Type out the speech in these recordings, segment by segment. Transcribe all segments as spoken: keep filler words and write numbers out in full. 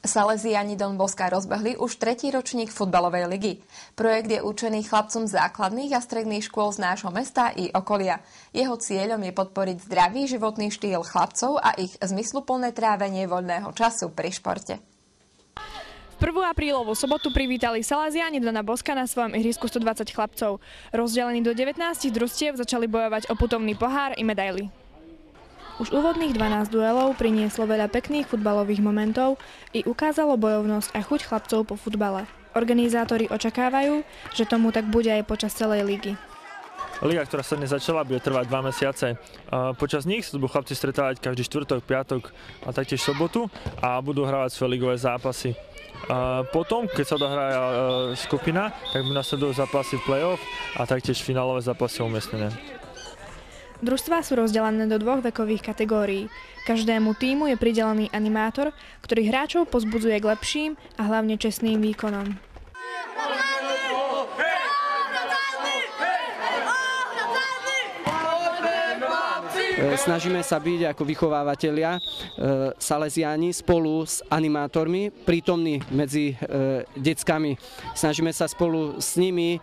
Salesiani Don Bosca rozbehli už tretí ročník futbalovej ligy. Projekt je určený chlapcom základných a stredných škôl z nášho mesta i okolia. Jeho cieľom je podporiť zdravý životný štýl chlapcov a ich zmysluplné trávenie voľného času pri športe. V prvú aprílovú sobotu privítali Salesiani Dona Bosca na svojom ihrisku stodvadsať chlapcov. Rozdelení do devätnástich družstiev začali bojovať o putovný pohár i medaily. Už úvodných dvanásť duelov prinieslo veľa pekných futbalových momentov i ukázalo bojovnosť a chuť chlapcov po futbale. Organizátori očakávajú, že tomu tak bude aj počas celej ligy. Liga, ktorá sa dnes začala, bude trvať dva mesiace. Počas nich sa budú chlapci stretávať každý štvrtok, piatok a taktiež sobotu a budú hrávať svoje ligové zápasy. Potom, keď sa dohrá skupina, tak nasledujú zápasy v play-off a taktiež finálové zápasy umiestnené. Družstvá sú rozdelené do dvoch vekových kategórií. Každému tímu je pridelený animátor, ktorý hráčov pozbudzuje k lepším a hlavne čestným výkonom. Snažíme sa byť ako vychovávateľia salesiáni spolu s animátormi prítomní medzi deckami. Snažíme sa spolu s nimi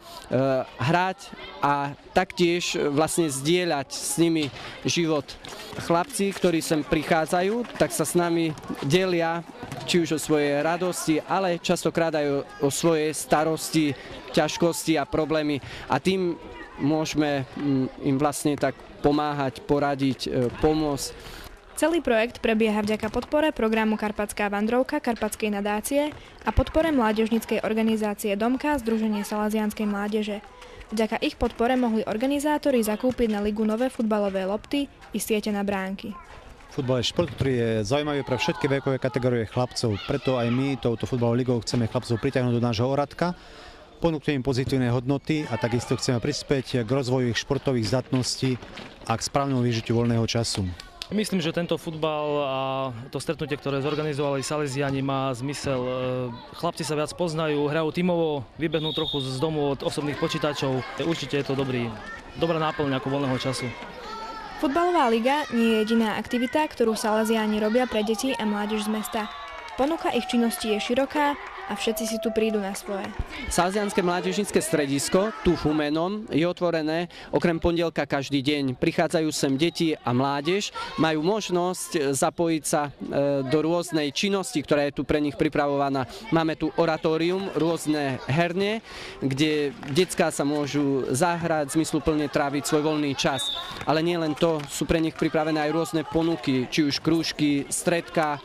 hrať a taktiež vlastne zdieľať s nimi život. Chlapci, ktorí sem prichádzajú, tak sa s nami delia či už o svoje radosti, ale častokrát aj o, o svoje starosti, ťažkosti a problémy. A tým môžeme im vlastne tak pomáhať, poradiť, pomôcť. Celý projekt prebieha vďaka podpore programu Karpatská vandrovka Karpatskej nadácie a podpore mládežníckej organizácie Domka Združenie salesianskej mládeže. Vďaka ich podpore mohli organizátori zakúpiť na ligu nové futbalové lopty i siete na bránky. Futbal je šport, ktorý je zaujímavý pre všetky vekové kategórie chlapcov. Preto aj my touto futbalovou ligou chceme chlapcov pritiahnuť do nášho oradka, ponúkneme im pozitívne hodnoty a takisto chceme prispieť k rozvoju ich športových zdatností a k správnemu využitiu voľného času. Myslím, že tento futbal a to stretnutie, ktoré zorganizovali Salesiani, má zmysel. Chlapci sa viac poznajú, hrajú tímovo, vybehnú trochu z domu od osobných počítačov. Určite je to dobrý, dobrá náplň ako voľného času. Futbalová liga nie je jediná aktivita, ktorú Salesiani robia pre deti a mládež z mesta. Ponuka ich činnosti je široká a všetci si tu prídu na svoje. Salesianske mládežnícke stredisko tu v Humennom je otvorené okrem pondelka každý deň. Prichádzajú sem deti a mládež, majú možnosť zapojiť sa do rôznej činnosti, ktorá je tu pre nich pripravovaná. Máme tu oratórium, rôzne herne, kde decká sa môžu zahrať, zmysluplne tráviť svoj voľný čas. Ale nie len to, sú pre nich pripravené aj rôzne ponuky, či už krúžky, stredka,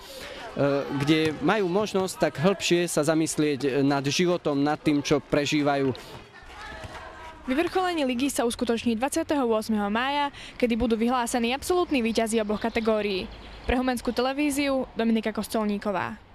kde majú možnosť tak hĺbšie sa zamyslieť nad životom, nad tým, čo prežívajú. Vyvrcholenie ligy sa uskutoční dvadsiateho ôsmeho mája, kedy budú vyhlásení absolútni víťazi oboch kategórií. Pre Humenskú televíziu Dominika Kostolníková.